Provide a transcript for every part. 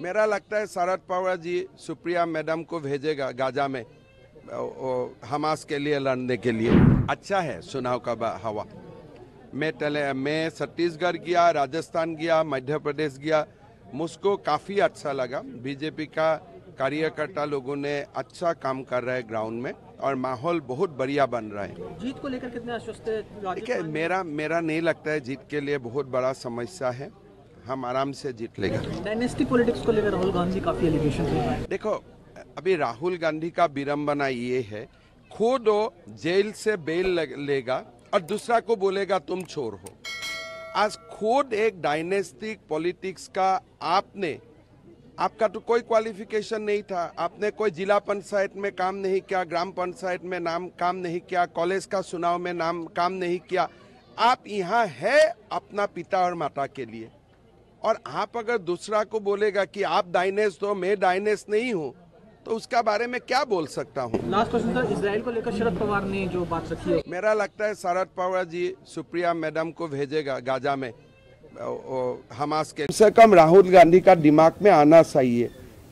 मेरा लगता है शरद पवार जी सुप्रिया मैडम को भेजेगा गाजा में हमास के लिए लड़ने के लिए। अच्छा है चुनाव का हवा। मैं छत्तीसगढ़ गया, राजस्थान गया, मध्य प्रदेश गया, मुझको काफ़ी अच्छा लगा। बीजेपी का कार्यकर्ता लोगों ने अच्छा काम कर रहे हैं ग्राउंड में और माहौल बहुत बढ़िया बन रहा है। जीत को लेकर कितने आश्वस्त है? देखिए मेरा नहीं लगता है जीत के लिए बहुत बड़ा समस्या है, हम आराम से जीत लेगा। डायनेस्टी पॉलिटिक्स को लेकर राहुल गांधी काफी एलिगेशन कर रहे हैं। देखो अभी राहुल गांधी का विडंबना ये है, खुद वो जेल से बेल लेगा और दूसरा को बोलेगा तुम चोर हो। आज खुद एक डायनेस्टिक पॉलिटिक्स का आपका तो कोई क्वालिफिकेशन नहीं था, आपने कोई जिला पंचायत में काम नहीं किया, ग्राम पंचायत में काम नहीं किया, कॉलेज का चुनाव में काम नहीं किया। आप यहाँ है अपना पिता और माता के लिए, और आप अगर दूसरा को बोलेगा कि आप डायनेस्ट हो, मैं डायनेस्ट नहीं हूँ, तो उसका बारे में क्या बोल सकता हूँ। लास्ट क्वेश्चन सर, इजराइल को लेकर शरद पवार ने जो बात रखी है, मेरा लगता है शरद पवार जी सुप्रिया मैडम को भेजेगा गाजा में हमास के। कम से कम राहुल गांधी का दिमाग में आना चाहिए,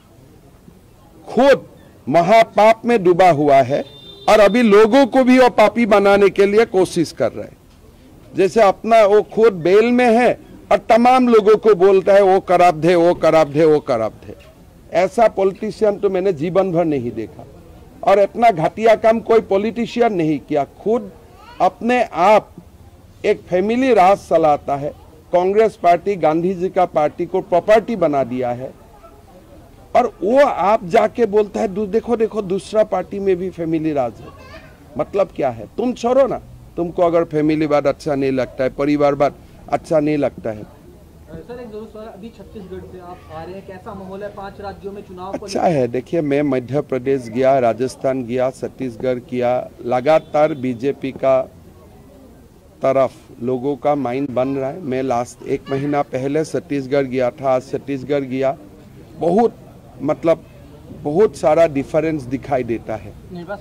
खुद महापाप में डूबा हुआ है और अभी लोगों को भी वो पापी बनाने के लिए कोशिश कर रहा है। जैसे अपना वो खुद बेल में है और तमाम लोगों को बोलता है वो कराब्ध है, वो कराब्ध है, वो कराब्ध है। ऐसा पॉलिटिशियन तो मैंने जीवन भर नहीं देखा, और इतना घटिया काम कोई पॉलिटिशियन नहीं किया। खुद अपने आप एक फैमिली राज चलाता है, कांग्रेस पार्टी गांधी जी का पार्टी को प्रॉपर्टी बना दिया है, और वो आप जाके बोलता है देखो देखो दूसरा पार्टी में भी फैमिली राज है। मतलब क्या है? तुम छोड़ो ना, तुमको अगर फैमिली बात अच्छा नहीं लगता है, परिवार बात अच्छा नहीं लगता है। सर एक जरूर सवाल, अभी छत्तीसगढ़ से आप आ रहे हैं, कैसा माहौल है 5 राज्यों में चुनाव को? अच्छा है। देखिए मैं मध्य प्रदेश गया, राजस्थान गया, छत्तीसगढ़ किया, लगातार बीजेपी का तरफ लोगों का माइंड बन रहा है। मैं लास्ट 1 महीना पहले छत्तीसगढ़ गया था, आज छत्तीसगढ़ गया, बहुत सारा डिफरेंस दिखाई देता है।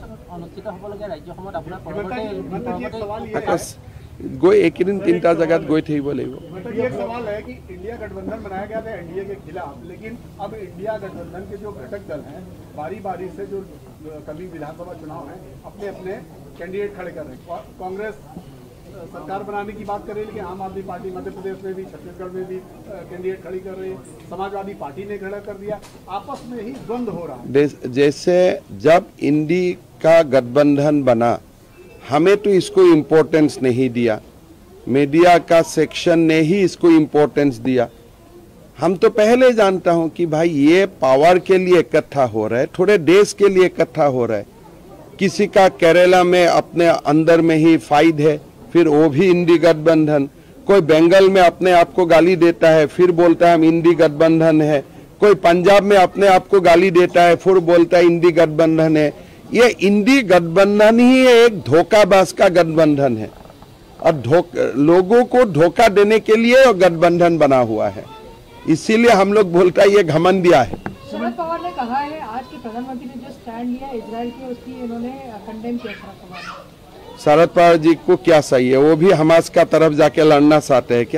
गई एक दिन 3टा जगह गई थी बोले। ये सवाल है कि इंडिया गठबंधन बनाया गया था एनडीए के खिलाफ, लेकिन अब इंडिया गठबंधन के जो घटक दल हैं बारी बारी से जो कभी विधानसभा चुनाव है अपने अपने कैंडिडेट खड़े कर रहे हैं। कांग्रेस सरकार बनाने की बात कर रही है, लेकिन आम आदमी पार्टी मध्य प्रदेश में भी, छत्तीसगढ़ में भी कैंडिडेट खड़ी कर रही है, समाजवादी पार्टी ने खड़ा कर दिया, आपस में ही द्वंद्व हो रहा है। जैसे जब इंडी का गठबंधन बना, हमें तो इसको इम्पोर्टेंस नहीं दिया, मीडिया का सेक्शन ने ही इसको इम्पोर्टेंस दिया। हम तो पहले जानता हूं कि भाई ये पावर के लिए इकट्ठा हो रहा है, थोड़े देश के लिए इकट्ठा हो रहा है। किसी का केरला में अपने अंदर में ही फाइट है, फिर वो भी इंडी गठबंधन। कोई बंगाल में अपने आप को गाली देता है, फिर बोलता है हम इंडी गठबंधन है। कोई पंजाब में अपने आप को गाली देता है, फिर बोलता है इंडी गठबंधन है। ये इंडी गठबंधन ही एक धोखाबाज का गठबंधन है, और लोगों को धोखा देने के लिए गठबंधन बना हुआ है। इसीलिए हम लोग बोलता है ये घमंडिया है। शरद पवार ने कहा है आज के प्रधानमंत्री ने जो स्टैंड लिया इजराइल के, उसकी उन्होंने कंडेम किया। शरद पवार जी को क्या सही है? वो भी हमास का तरफ जाके लड़ना चाहते हैं क्या?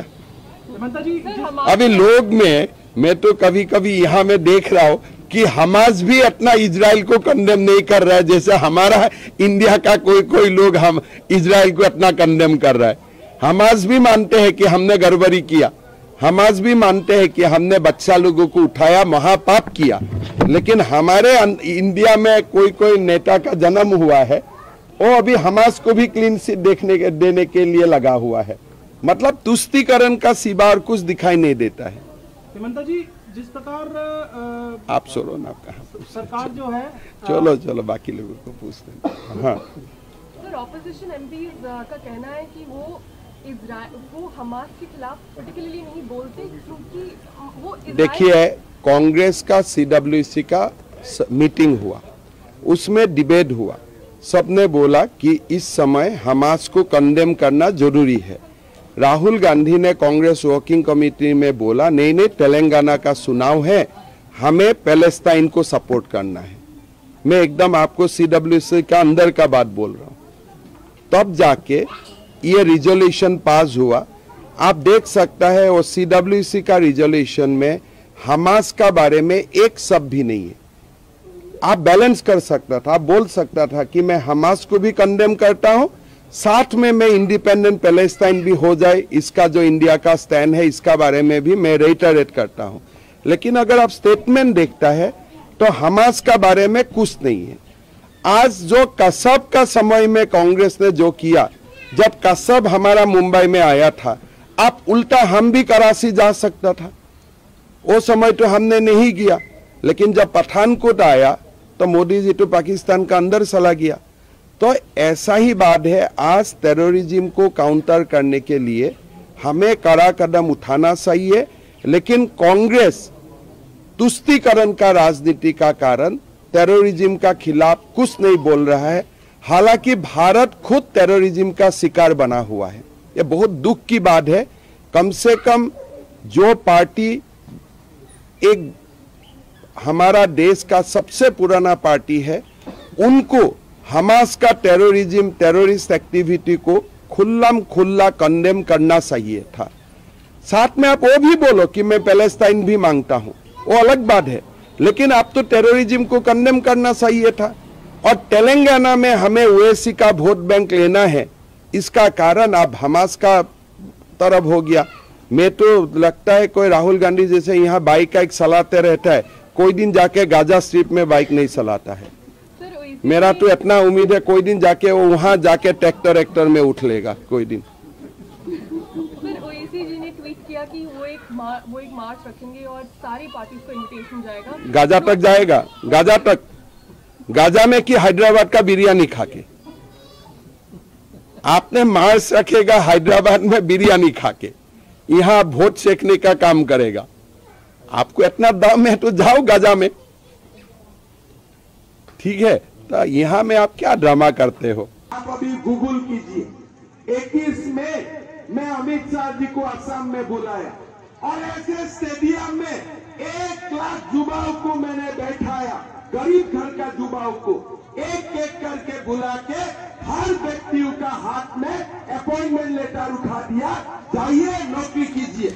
अभी लोग में मैं तो कभी कभी यहाँ में देख रहा हूँ कि हमास भी अपना इजराइल को कंडेम नहीं कर रहा है, जैसे हमारा इंडिया का कोई लोग हम इजराइल को अपना कंडेम कर रहा है। हमास भी मानते हैं कि हमने गड़बड़ी किया, हमास भी मानते हैं कि हमने बच्चा लोगों को उठाया, महापाप किया, लेकिन हमारे इंडिया में कोई नेता का जन्म हुआ है, वो अभी हमास को भी क्लीन सीट देने के लिए लगा हुआ है। मतलब तुष्टीकरण का सिवा और कुछ दिखाई नहीं देता है। हेमंत जी, जिस प्रकार आप सोलो ना, आप कहा सरकार जो है, चलो बाकी लोगों को पूछते हैं। हाँ सर, ऑपोजिशन एमपीज का कहना है कि वो हमास के खिलाफ पर्टिकुलरली नहीं बोलते क्योंकि वो देखिए कांग्रेस का CWC का मीटिंग हुआ, उसमें डिबेट हुआ, सबने बोला कि इस समय हमास को कंडेम करना जरूरी है। राहुल गांधी ने कांग्रेस वर्किंग कमेटी में बोला नहीं, तेलंगाना का चुनाव है, हमें पैलेस्टाइन को सपोर्ट करना है। मैं एकदम आपको CWC का अंदर का बात बोल रहा हूं। तब जाके ये रिजोल्यूशन पास हुआ। आप देख सकता है वो CWC का रिजोल्यूशन में हमास का बारे में एक शब्द भी नहीं है। आप बैलेंस कर सकता था, आप बोल सकता था कि मैं हमास को भी कंडेम करता हूं, साथ में मैं इंडिपेंडेंट पैलेस्टाइन भी हो जाए, इसका जो इंडिया का स्टैंड है इसका बारे में भी मैं रेटरेट करता हूं। लेकिन अगर आप स्टेटमेंट देखता है तो हमास का बारे में कुछ नहीं है। आज जो कसब का समय में कांग्रेस ने जो किया, जब कसब हमारा मुंबई में आया था, आप उल्टा हम भी कराची जा सकता था, वो समय तो हमने नहीं किया। लेकिन जब पठानकोट आया तो मोदी जी तो पाकिस्तान का अंदर चला गया। तो ऐसा ही बात है, आज टेररिज्म को काउंटर करने के लिए हमें कड़ा कदम उठाना चाहिए। लेकिन कांग्रेस तुष्टीकरण का राजनीति का कारण टेररिज्म का खिलाफ कुछ नहीं बोल रहा है। हालांकि भारत खुद टेररिज्म का शिकार बना हुआ है, ये बहुत दुख की बात है। कम से कम जो पार्टी एक हमारा देश का सबसे पुराना पार्टी है, उनको हमास का टेररिज्म, टेररिस्ट एक्टिविटी को खुल्लम खुल्ला कंडेम करना चाहिए था। साथ में आप वो भी बोलो कि मैं पैलेस्टाइन भी मांगता हूं, वो अलग बात है, लेकिन आप तो टेररिज्म को कंडेम करना चाहिए था। और तेलंगाना में हमें ओवैसी का वोट बैंक लेना है, इसका कारण आप हमास का तरफ हो गया। मैं तो लगता है कोई राहुल गांधी जैसे यहाँ बाइक का एक चलाते रहता है, कोई दिन जाके गाजा स्ट्रिप में बाइक नहीं चलाता है। मेरा तो इतना उम्मीद है कोई दिन जाके वो वहां जाके ट्रैक्टर एक्टर में उठ लेगा कोई दिन। सर, ओवैसी जी ने ट्वीट किया कि वो एक मार्च रखेंगे और सारी पार्टीज को इनविटेशन जाएगा, गाजा तक जाएगा। गाजा तक, गाजा में कि हैदराबाद का बिरयानी खा के? आपने मार्च रखेगा हैदराबाद में बिरयानी खा के, यहाँ वोट सेकने का काम करेगा। आपको इतना दम है तो जाओ गाजा में, ठीक है। तो यहाँ में आप क्या ड्रामा करते हो? आप अभी गूगल कीजिए, 21 में मैं अमित शाह जी को असम में बुलाया और ऐसे स्टेडियम में 1 लाख युवाओं को मैंने बैठाया, गरीब घर का युवाओं को एक एक करके बुला के हर व्यक्ति का हाथ में अपॉइंटमेंट लेटर उठा दिया, जाइए नौकरी कीजिए।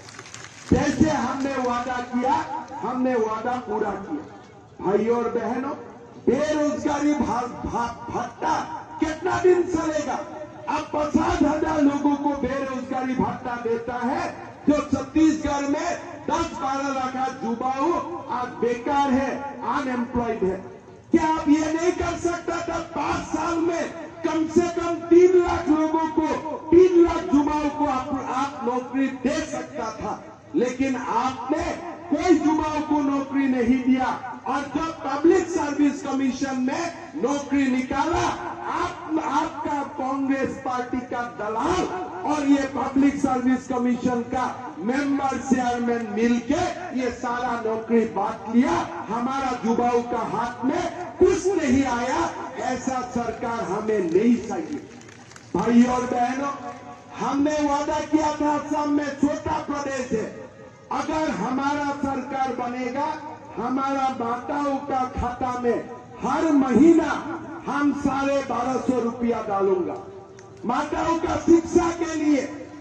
जैसे हमने वादा किया, हमने वादा पूरा किया। भाइयों और बहनों, बेरोजगारी भत्ता कितना दिन चलेगा? अब 50,000 लोगों को बेरोजगारी भत्ता देता है, जो छत्तीसगढ़ में 10-12 लाख युवाओं आज बेकार है, अनएम्प्लॉयड है। क्या आप ये नहीं कर सकता था 5 साल में कम से कम 3 लाख लोगों को, 3 लाख युवाओं को आप नौकरी दे सकता था? लेकिन आपने कोई युवाओं को नौकरी नहीं दिया। और जब पब्लिक सर्विस कमीशन में नौकरी निकाला, आपका कांग्रेस पार्टी का दलाल और ये पब्लिक सर्विस कमीशन का मेंबर चेयरमैन मिलके ये सारा नौकरी बांट लिया। हमारा युवाओं का हाथ में कुछ नहीं आया। ऐसा सरकार हमें नहीं चाहिए। भाइयों और बहनों, हमने वादा किया था असम में छोटा प्रदेश है, अगर हमारा सरकार बनेगा, हमारा माताओं का खाता में हर महीना हम 1250 रुपया डालूंगा। माताओं का शिक्षा के लिए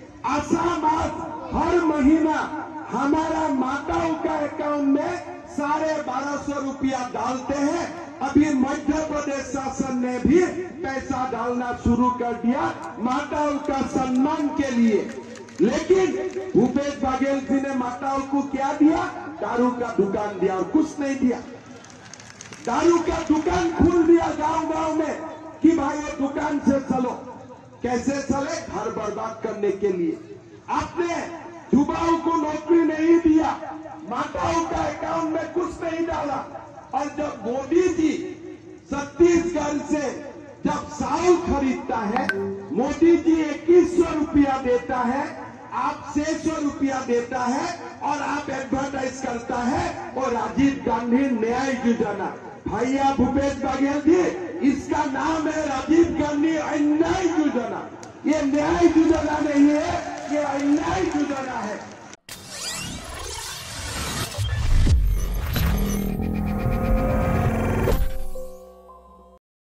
असम हर महीना हमारा माताओं का अकाउंट में 1250 रुपया डालते हैं। अभी मध्य प्रदेश शासन ने भी पैसा डालना शुरू कर दिया माताओं का सम्मान के लिए। लेकिन भूपेश बघेल जी ने माताओं को क्या दिया? दारू का दुकान दिया और कुछ नहीं दिया। दारू का दुकान खोल दिया गांव-गांव में कि भाई ये दुकान से चलो। कैसे चले? घर बर्बाद करने के लिए। आपने युवाओं को नौकरी नहीं दिया, माताओं का अकाउंट में कुछ नहीं डाला। और जब मोदी जी छत्तीसगढ़ से जब चावल खरीदता है, मोदी जी 2100 रुपया देता है, आप 600 रुपया देता है और आप एडवर्टाइज करता है और राजीव गांधी न्याय योजना। भैया भूपेश बघेल जी, इसका नाम है राजीव गांधी अन्याय योजना। ये न्याय योजना नहीं है, ये अन्याय योजना है।